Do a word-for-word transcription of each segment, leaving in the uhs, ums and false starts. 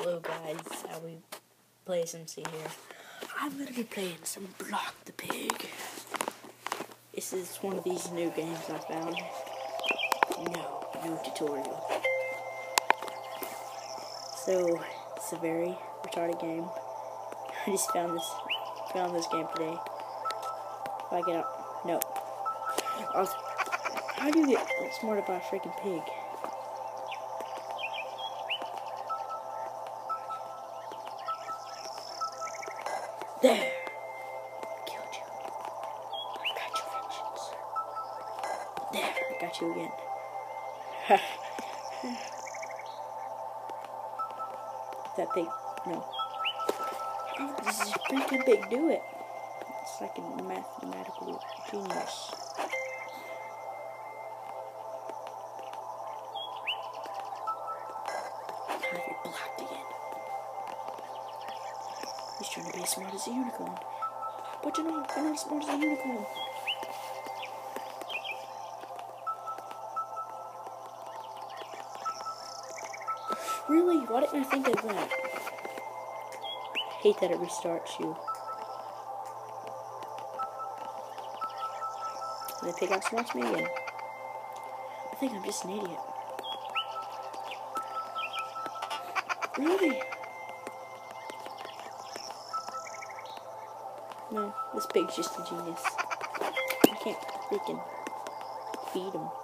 Hello guys, how we play some C here. I'm gonna be playing some Block the Pig. This is one of these new games I found. No, no tutorial. So it's a very retarded game. I just found this found this game today. If I get up, no. I was, how do you get outsmarted by a freaking pig? There! Killed you. I got your vengeance. There, I got you again. That thing, no. How does this freaking pig do it? It's like a mathematical genius. Have you blocked again? He's trying to be as smart as a unicorn. But you know, I'm not as smart as a unicorn. Really? Why didn't I think of that? I hate that it restarts you. And the pig outsmarts me again. I think I'm just an idiot. Really? No, this pig's just a genius. I can't freaking feed him.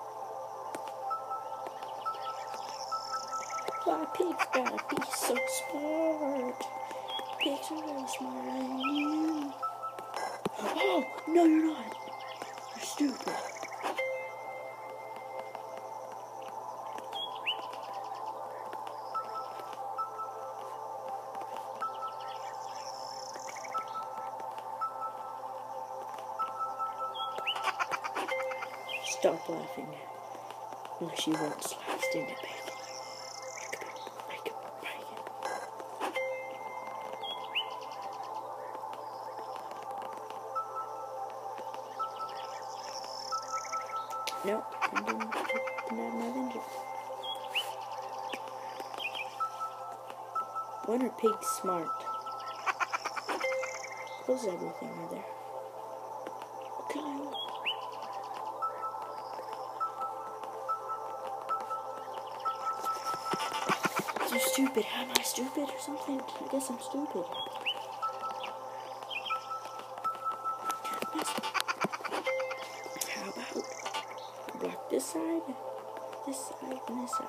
Why, pigs gotta be so smart. Pigs are really smarter than you. Oh, no you're not. You're stupid. Stop laughing, unless you want sliced into bacon. Break it, break it. Nope, I didn't, didn't have my vengeance. When are pigs smart? Close everything right there. Okay. You're stupid. Am I stupid or something? I guess I'm stupid. How about block this side, this side, and this side?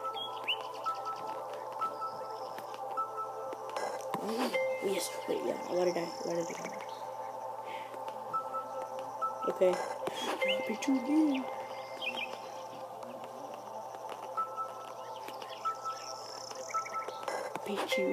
Oh, yes. Wait, yeah. I let it die. I let it die. Okay. Don't be too mean. Beat you.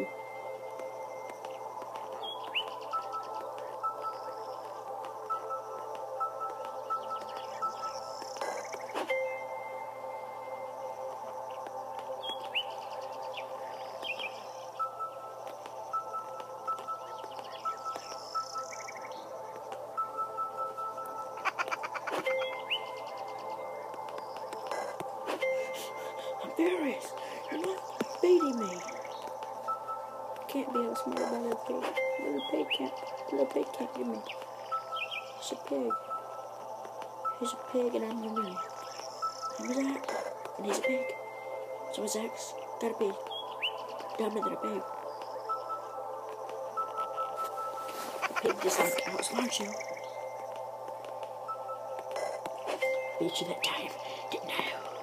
I'm furious. You're not beating me. Can't be outsmarted by little pig. Little pig can't. Little pig can't get me. He's a pig. He's a pig, and I'm the me. I'm Zach, and he's a pig. So Zach's gotta be dumber than a pig. The pig just like outsmarts you. Beat you that time, didn't I?